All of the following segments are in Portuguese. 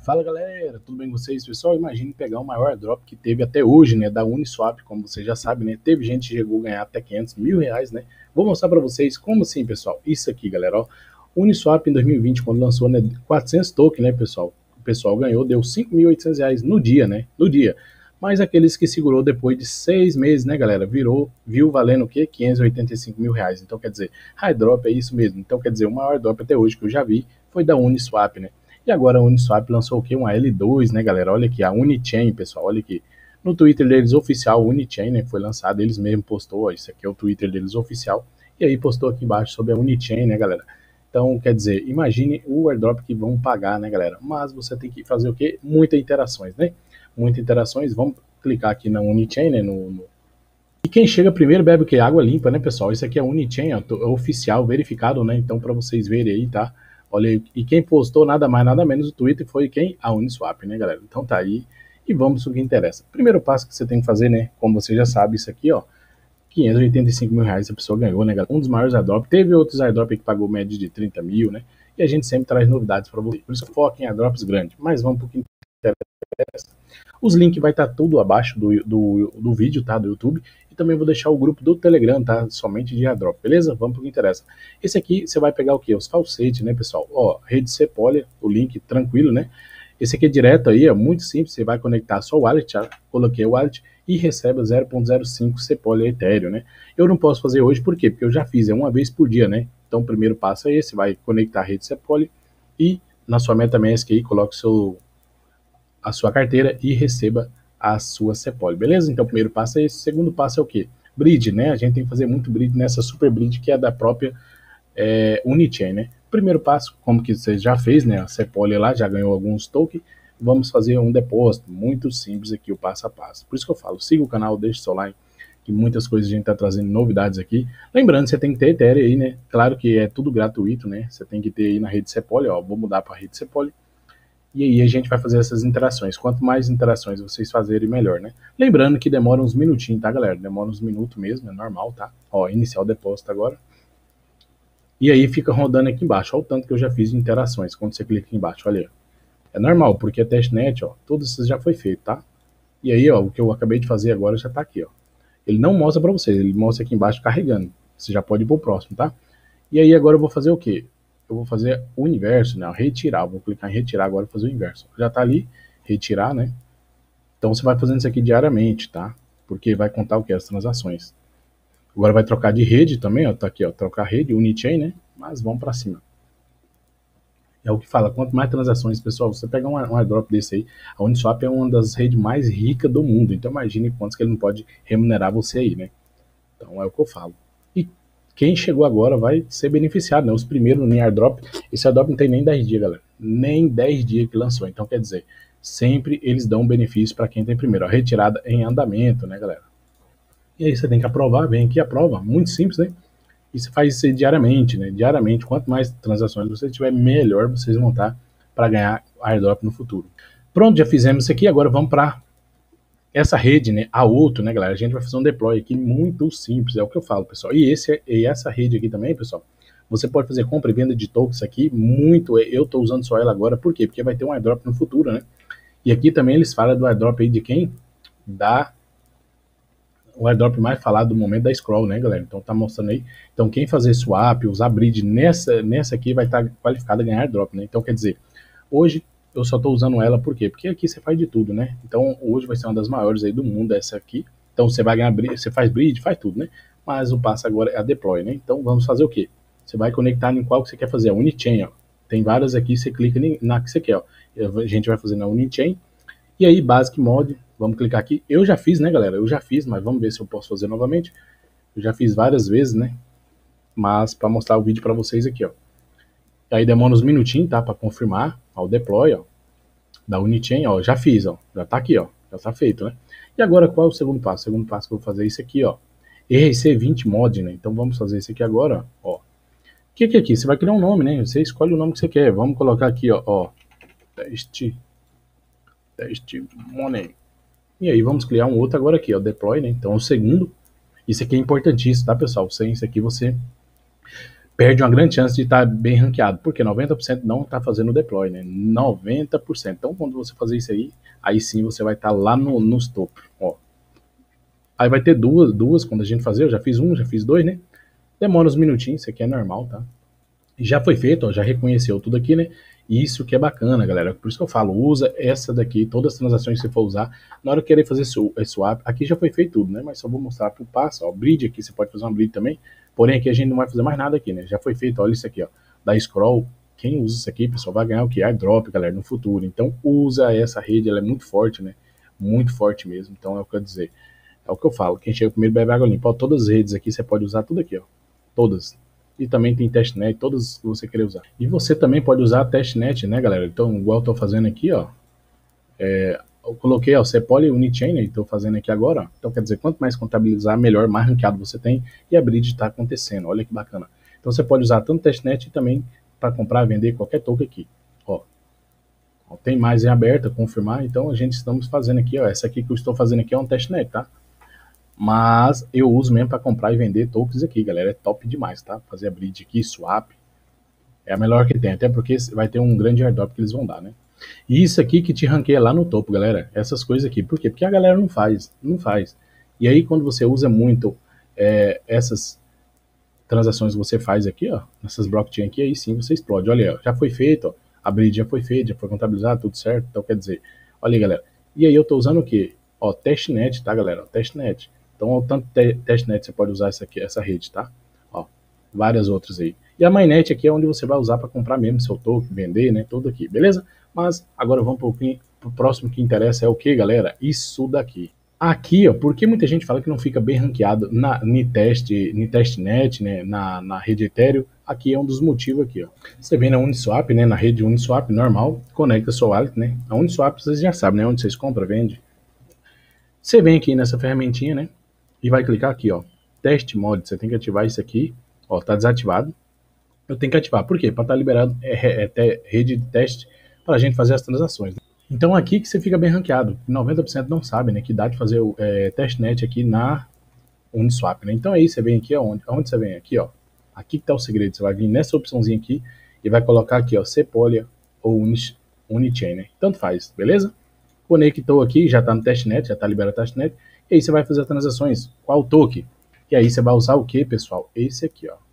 Fala galera, tudo bem com vocês? Pessoal, imagine pegar o maior drop que teve até hoje, né, da Uniswap, como você já sabe, né, teve gente que chegou a ganhar até 500 mil reais, né, vou mostrar para vocês como assim, pessoal, isso aqui, galera, ó, Uniswap em 2020, quando lançou, né, 400 tokens, né, pessoal, o pessoal ganhou, deu 5.800 reais no dia, né, no dia, mas aqueles que segurou depois de 6 meses, né, galera, viu valendo o quê? 585 mil reais, então quer dizer, high drop é isso mesmo, então quer dizer, o maior drop até hoje que eu já vi foi da Uniswap, né. E agora a Uniswap lançou o quê? Uma L2, né, galera? Olha aqui, a Unichain, pessoal, olha aqui. No Twitter deles oficial, Unichain, né, foi lançado, eles mesmos postou, ó, isso aqui é o Twitter deles oficial, e aí postou aqui embaixo sobre a Unichain, né, galera? Então, quer dizer, imagine o airdrop que vão pagar, né, galera? Mas você tem que fazer o quê? Muitas interações, né? Muitas interações, vamos clicar aqui na Unichain, né, E quem chega primeiro bebe o quê? Água limpa, né, pessoal? Isso aqui é Unichain, ó, é oficial, verificado, né? Então, para vocês verem aí, tá? Olha aí, e quem postou nada mais, nada menos o Twitter foi quem? A Uniswap, né, galera? Então tá aí, e vamos pro que interessa. Primeiro passo que você tem que fazer, né? Como você já sabe, isso aqui, ó, 585 mil reais a pessoa ganhou, né, galera? Um dos maiores airdrops. Teve outros airdrops que pagou média de 30 mil, né? E a gente sempre traz novidades para você. Por isso foca em airdrops grandes. Mas vamos pro que interessa. Os links vai estar tudo abaixo do vídeo, tá? Do YouTube. E também vou deixar o grupo do Telegram, tá? Somente de airdrop, beleza? Vamos pro que interessa. Esse aqui você vai pegar o quê? Os falsetes, né, pessoal? Ó, rede Sepolia, o link tranquilo, né? Esse aqui é direto aí, é muito simples. Você vai conectar a sua wallet, tá? Coloquei o wallet e recebe 0.05 Sepolia Ethereum, né? Eu não posso fazer hoje, por quê? Porque eu já fiz, é uma vez por dia, né? Então o primeiro passo é esse, vai conectar a rede Sepolia e na sua MetaMask aí, coloque a sua carteira e receba a sua Sepolia, beleza? Então o primeiro passo é esse, o segundo passo é o quê? Bridge, né? A gente tem que fazer muito bridge nessa super bridge que é da própria Unichain, né? Primeiro passo, como que você já fez, né? A Sepolia lá já ganhou alguns tokens, vamos fazer um depósito muito simples aqui, o passo a passo. Por isso que eu falo, siga o canal, deixe seu like, que muitas coisas a gente tá trazendo novidades aqui. Lembrando, você tem que ter Ethereum aí, né? Claro que é tudo gratuito, né? Você tem que ter aí na rede Sepolia, ó, vou mudar para a rede Sepolia. E aí a gente vai fazer essas interações. Quanto mais interações vocês fazerem, melhor, né? Lembrando que demora uns minutinhos, tá, galera? Demora uns minutos mesmo, é normal, tá? Ó, iniciar o depósito agora. E aí fica rodando aqui embaixo. Olha o tanto que eu já fiz de interações quando você clica aqui embaixo, olha aí. É normal, porque é testnet, ó, tudo isso já foi feito, tá? E aí, ó, o que eu acabei de fazer agora já tá aqui, ó. Ele não mostra pra vocês, ele mostra aqui embaixo carregando. Você já pode ir pro próximo, tá? E aí agora eu vou fazer o quê? Eu vou fazer o inverso, né? Retirar. Vou clicar em retirar agora e fazer o inverso. Já tá ali, retirar, né? Então você vai fazendo isso aqui diariamente, tá? Porque vai contar o que? As transações. Agora vai trocar de rede também, ó. Tá aqui, ó. Trocar rede, Unichain, né? Mas vamos para cima. É o que fala, quanto mais transações, pessoal, você pega um airdrop desse aí, a Uniswap é uma das redes mais ricas do mundo, então imagine quantos que ele não pode remunerar você aí, né? Então é o que eu falo. E quem chegou agora vai ser beneficiado, né? Os primeiros no airdrop, esse airdrop não tem nem 10 dias, galera. Nem 10 dias que lançou. Então quer dizer, sempre eles dão um benefício para quem tem primeiro. A retirada em andamento, né, galera? E aí você tem que aprovar, vem aqui e aprova. Muito simples, né? E você faz isso diariamente, né? Diariamente, quanto mais transações você tiver, melhor vocês vão estar para ganhar airdrop no futuro. Pronto, já fizemos isso aqui, agora vamos para essa rede, né, a outro, né, galera, a gente vai fazer um deploy aqui muito simples, é o que eu falo, pessoal. E essa rede aqui também, pessoal, você pode fazer compra e venda de tokens aqui, muito, eu tô usando só ela agora, por quê? Porque vai ter um airdrop no futuro, né? E aqui também eles falam do airdrop aí de quem? Da o airdrop mais falado do momento da Scroll, né, galera? Então tá mostrando aí. Então quem fazer swap, usar bridge nessa aqui vai estar qualificado a ganhar airdrop, né? Então quer dizer, hoje eu só estou usando ela por quê? Porque aqui você faz de tudo, né? Então hoje vai ser uma das maiores aí do mundo essa aqui. Então você vai ganhar bridge, você faz bridge, faz tudo, né? Mas o passo agora é a deploy, né? Então vamos fazer o quê? Você vai conectar em qual que você quer fazer, a Unichain, ó. Tem várias aqui, você clica na que você quer, ó. A gente vai fazer na Unichain. E aí, Basic Mod, vamos clicar aqui. Eu já fiz, né, galera? Eu já fiz, mas vamos ver se eu posso fazer novamente. Eu já fiz várias vezes, né? Mas para mostrar o vídeo para vocês aqui, ó. E aí demora uns minutinhos, tá? Para confirmar, ó, o deploy, ó, da Unichain, ó, já fiz, ó. Já tá aqui, ó. Já tá feito, né? E agora qual é o segundo passo? O segundo passo que eu vou fazer é isso aqui, ó. ERC20 Mod, né? Então vamos fazer isso aqui agora, ó. O que é aqui? Você vai criar um nome, né? Você escolhe o nome que você quer. Vamos colocar aqui, ó, teste money. E aí vamos criar um outro agora aqui, ó, deploy, né? Então o segundo, isso aqui é importantíssimo, tá, pessoal? Sem isso aqui você perde uma grande chance de estar bem ranqueado, porque 90% não está fazendo o deploy, né? 90%. Então, quando você fazer isso aí sim você vai estar lá nos topos, ó. Aí vai ter duas quando a gente fazer, eu já fiz um, já fiz dois, né? Demora uns minutinhos, isso aqui é normal, tá? Já foi feito, ó, já reconheceu tudo aqui, né? Isso que é bacana, galera. Por isso que eu falo, usa essa daqui, todas as transações que você for usar. Na hora que querer fazer swap, aqui já foi feito tudo, né? Mas só vou mostrar pro passo, ó. Bridge aqui, você pode fazer uma bridge também. Porém, aqui a gente não vai fazer mais nada aqui, né? Já foi feito, olha isso aqui, ó. Da scroll. Quem usa isso aqui, pessoal, vai ganhar o que? Airdrop, galera, no futuro. Então, usa essa rede, ela é muito forte, né? Muito forte mesmo. Então, é o que eu quero dizer. É o que eu falo. Quem chega primeiro bebe água limpa. Ó, todas as redes aqui, você pode usar tudo aqui, ó. Todas. E também tem testnet, todas que você querer usar. E você também pode usar a testnet, né, galera? Então, igual eu tô fazendo aqui, ó. Eu coloquei, ó, Cepol e Unichain, estou fazendo aqui agora. Ó. Então, quer dizer, quanto mais contabilizar, melhor, mais ranqueado você tem. E a bridge está acontecendo. Olha que bacana. Então, você pode usar tanto testnet e também para comprar e vender qualquer token aqui. Ó, tem mais em aberta, confirmar. Então, a gente estamos fazendo aqui, ó. Essa aqui que eu estou fazendo aqui é um testnet, tá? Mas eu uso mesmo para comprar e vender tokens aqui, galera. É top demais, tá? Fazer a bridge aqui, swap. É a melhor que tem, até porque vai ter um grande airdrop que eles vão dar, né? E isso aqui que te ranqueia lá no topo, galera. Essas coisas aqui. Por quê? Porque a galera não faz. Não faz. E aí, quando você usa muito essas transações que você faz aqui, ó, nessas blockchain aqui, aí sim você explode. Olha aí, ó, já foi feito, ó, a bridge já foi feita, já foi contabilizado, tudo certo. Então, quer dizer, olha aí, galera. E aí eu tô usando o quê? Ó, testnet, tá, galera? Ó, testnet. Então, ó, tanto testnet você pode usar essa rede, tá? Ó, várias outras aí. E a mainnet aqui é onde você vai usar para comprar mesmo seu token, vender, né? Tudo aqui, beleza? Mas agora vamos pro próximo que interessa, é o que, galera? Isso daqui. Aqui, ó, porque muita gente fala que não fica bem ranqueado ni testnet, né, na rede Ethereum, aqui é um dos motivos aqui, ó. Você vem na Uniswap, né, na rede Uniswap normal, conecta sua wallet, né, a Uniswap vocês já sabem, né, onde vocês compram, vende. Você vem aqui nessa ferramentinha, né, e vai clicar aqui, ó, Test Mode, você tem que ativar isso aqui, ó, tá desativado. Eu tenho que ativar, por quê? Para estar liberado rede de teste para a gente fazer as transações, né? Então aqui que você fica bem ranqueado. 90% não sabe, né, que dá de fazer o testnet aqui na Uniswap, né? Então aí você vem aqui aonde? Aonde você vem? Aqui, ó. Aqui que tá o segredo. Você vai vir nessa opçãozinha aqui e vai colocar aqui, ó, Sepolia ou Unichain, né? Tanto faz, beleza? Conectou aqui, já tá no testnet, já tá liberado o testnet. E aí você vai fazer as transações. Qual token? E aí você vai usar o que, pessoal? Esse aqui, ó.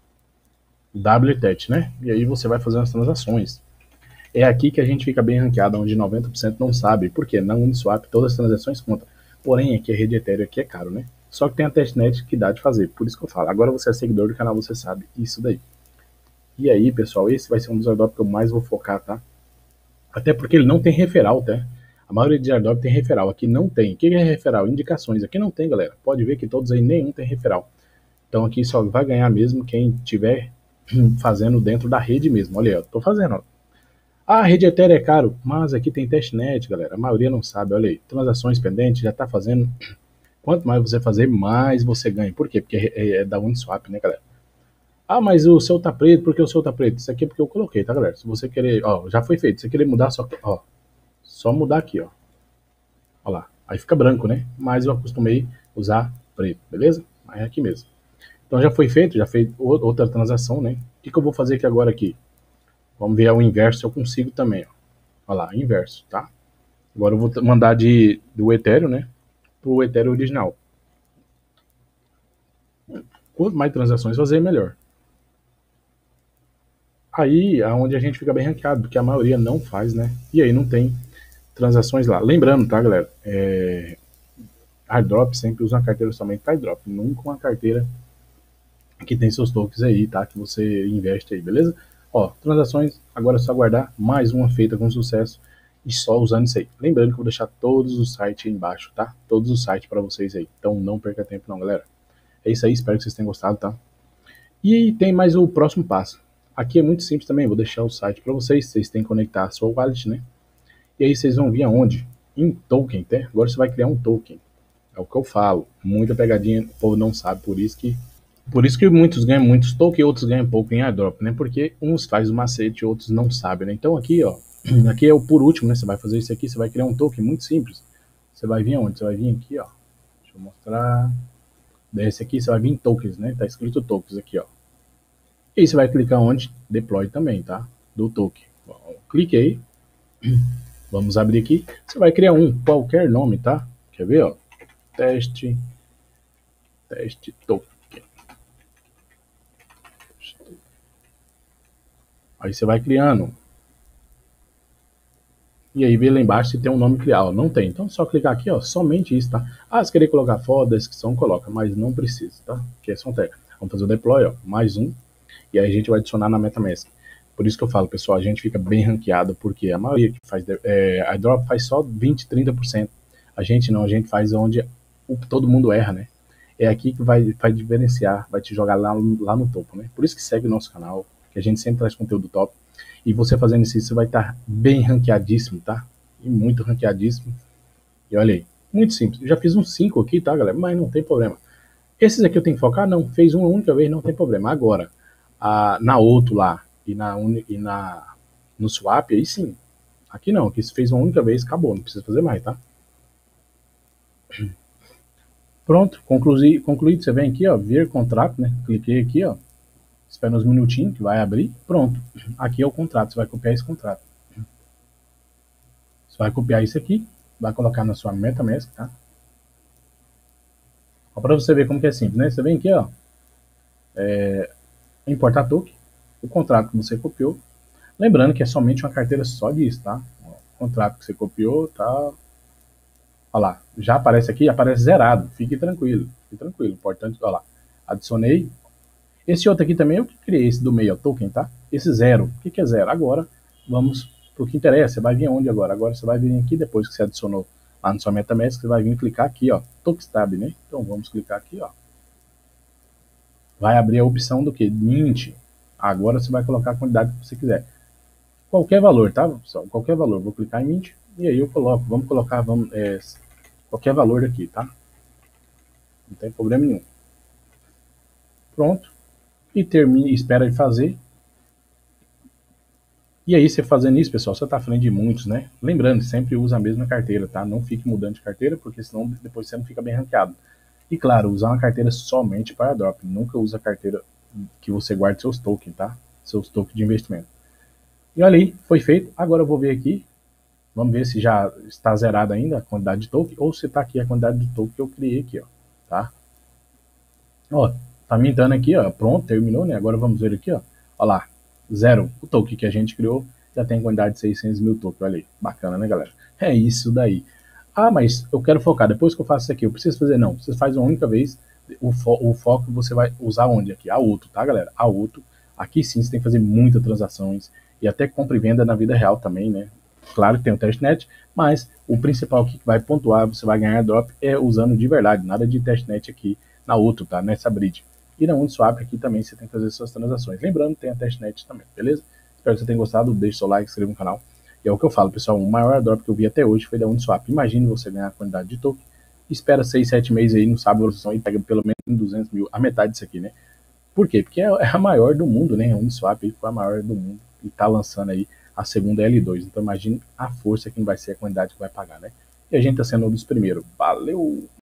WTET, né? E aí você vai fazer as transações. É aqui que a gente fica bem ranqueado, onde 90% não sabe. Por quê? Na Uniswap todas as transações contam. Porém, aqui a rede Ethereum aqui é caro, né? Só que tem a testnet que dá de fazer. Por isso que eu falo. Agora você é seguidor do canal, você sabe isso daí. E aí, pessoal, esse vai ser um dos airdrops que eu mais vou focar, tá? Até porque ele não tem referral, tá? A maioria de airdrop tem referral. Aqui não tem. O que é referral? Indicações. Aqui não tem, galera. Pode ver que todos aí, nenhum tem referral. Então aqui só vai ganhar mesmo quem tiver fazendo dentro da rede mesmo. Olha aí, eu tô fazendo, ó. Ah, a rede Ethereum é caro, mas aqui tem testnet, galera. A maioria não sabe. Olha aí, transações pendentes, já tá fazendo. Quanto mais você fazer, mais você ganha. Por quê? Porque é da Uniswap, né, galera? Ah, mas o seu tá preto, porque o seu tá preto? Isso aqui é porque eu coloquei, tá, galera? Se você querer, ó, já foi feito. Se você querer mudar, só mudar aqui, ó. Ó lá. Aí fica branco, né? Mas eu acostumei usar preto, beleza? Aí é aqui mesmo. Então já foi feito, já fez outra transação, né? O que eu vou fazer aqui agora aqui? Vamos ver o inverso se eu consigo também, ó. Olha lá, inverso, tá? Agora eu vou mandar do Ethereum, né? Pro Ethereum original. Quanto mais transações fazer, melhor. Aí é onde a gente fica bem ranqueado, porque a maioria não faz, né? E aí não tem transações lá. Lembrando, tá, galera? Airdrop sempre usa uma carteira somente para airdrop, nunca uma carteira que tem seus tokens aí, tá? Que você investe aí, beleza? Ó, transações, agora é só aguardar mais uma feita com sucesso e só usando isso aí. Lembrando que eu vou deixar todos os sites aí embaixo, tá? Todos os sites para vocês aí. Então não perca tempo não, galera. É isso aí, espero que vocês tenham gostado, tá? E tem mais o próximo passo. Aqui é muito simples também, vou deixar o site para vocês, vocês têm que conectar a sua wallet, né? E aí vocês vão vir aonde? Em token, tá? Agora você vai criar um token. É o que eu falo. Muita pegadinha, o povo não sabe, por isso que muitos ganham muitos tokens e outros ganham pouco em airdrop, né? Porque uns faz o macete e outros não sabem, né? Então aqui, ó, aqui é o por último, né? Você vai fazer isso aqui, você vai criar um token muito simples. Você vai vir aonde? Você vai vir aqui, ó. Deixa eu mostrar. Desse aqui você vai vir em tokens, né? Tá escrito tokens aqui, ó. E aí você vai clicar onde? Deploy também, tá? Do token. Bom, cliquei. Vamos abrir aqui. Você vai criar qualquer nome, tá? Quer ver, ó? Teste token. Aí você vai criando. E aí vê lá embaixo se tem um nome criado. Não tem. Então é só clicar aqui, ó. Somente isso, tá? Ah, se querer colocar foto, descrição, coloca. Mas não precisa, tá? Que é só um teste. Vamos fazer o deploy, ó. Mais um. E aí a gente vai adicionar na MetaMask. Por isso que eu falo, pessoal, a gente fica bem ranqueado, porque a maioria que faz a drop faz só 20, 30%. A gente não, a gente faz onde todo mundo erra, né? É aqui que vai diferenciar, vai te jogar lá no topo, né? Por isso que segue o nosso canal, que a gente sempre traz conteúdo top. E você fazendo isso, você vai estar bem ranqueadíssimo, tá? E muito ranqueadíssimo. E olha aí, muito simples. Eu já fiz uns 5 aqui, tá, galera? Mas não tem problema. Esses aqui eu tenho que focar? Não, fez uma única vez, não tem problema. Agora, na outro lá e no swap, aí sim. Aqui não, aqui se fez uma única vez, acabou, não precisa fazer mais, tá? Pronto, concluído, você vem aqui, ó, ver contrato, né? Cliquei aqui, ó, espera uns minutinhos que vai abrir, pronto. Aqui é o contrato, você vai copiar esse contrato. Você vai copiar isso aqui, vai colocar na sua MetaMask, tá? Ó, pra você ver como que é simples, né? Você vem aqui, ó, importar token, o contrato que você copiou. Lembrando que é somente uma carteira só disso, tá? Ó, o contrato que você copiou, tá? Olha lá, já aparece aqui, aparece zerado. Fique tranquilo, Importante, olha lá. Adicionei. Esse outro aqui também eu que criei, esse do meio, ó, token, tá? Esse zero. O que é zero? Agora, vamos pro que interessa. Você vai vir aonde agora? Agora você vai vir aqui, depois que você adicionou lá no seu MetaMask, você vai vir clicar aqui, ó, Tokstab, né? Então vamos clicar aqui, ó. Vai abrir a opção do que? Mint. Agora você vai colocar a quantidade que você quiser. Qualquer valor, tá, pessoal? Qualquer valor. Vou clicar em Mint e aí eu coloco. Vamos colocar qualquer valor aqui, tá? Não tem problema nenhum. Pronto. E termina, espera de fazer. E aí, você fazendo isso, pessoal, você está à frente de muitos, né? Lembrando, sempre usa a mesma carteira, tá? Não fique mudando de carteira, porque senão depois você não fica bem ranqueado. E claro, usar uma carteira somente para drop. Nunca usa a carteira que você guarde seus tokens, tá? Seus tokens de investimento. E olha aí, foi feito. Agora eu vou ver aqui. Vamos ver se já está zerada ainda a quantidade de token ou se está aqui a quantidade de token que eu criei aqui, ó, tá? Ó, tá mintando aqui, ó, pronto, terminou, né? Agora vamos ver aqui, ó, ó lá, zero, o token que a gente criou já tem quantidade de 600 mil tokens, olha aí, bacana, né, galera? É isso daí. Ah, mas eu quero focar, depois que eu faço isso aqui, eu preciso fazer, não, você faz uma única vez, o foco você vai usar onde aqui? A outro, tá, galera? A outro, aqui sim você tem que fazer muitas transações e até compra e venda na vida real também, né? Claro que tem o testnet, mas o principal que vai pontuar, você vai ganhar drop é usando de verdade, nada de testnet aqui na outro, tá? Nessa bridge. E na Uniswap aqui também você tem que fazer suas transações. Lembrando, tem a testnet também, beleza? Espero que você tenha gostado, deixe seu like, se inscreva no canal. E é o que eu falo, pessoal, o maior drop que eu vi até hoje foi da Uniswap. Imagine você ganhar a quantidade de token, espera 6, 7 meses aí, não sabe a evolução e pega pelo menos 200 mil, a metade disso aqui, né? Por quê? Porque é a maior do mundo, né? A Uniswap foi a maior do mundo e tá lançando aí a segunda L2. Então imagine a força que não vai ser a quantidade que vai pagar, né? E a gente tá sendo um dos primeiros. Valeu!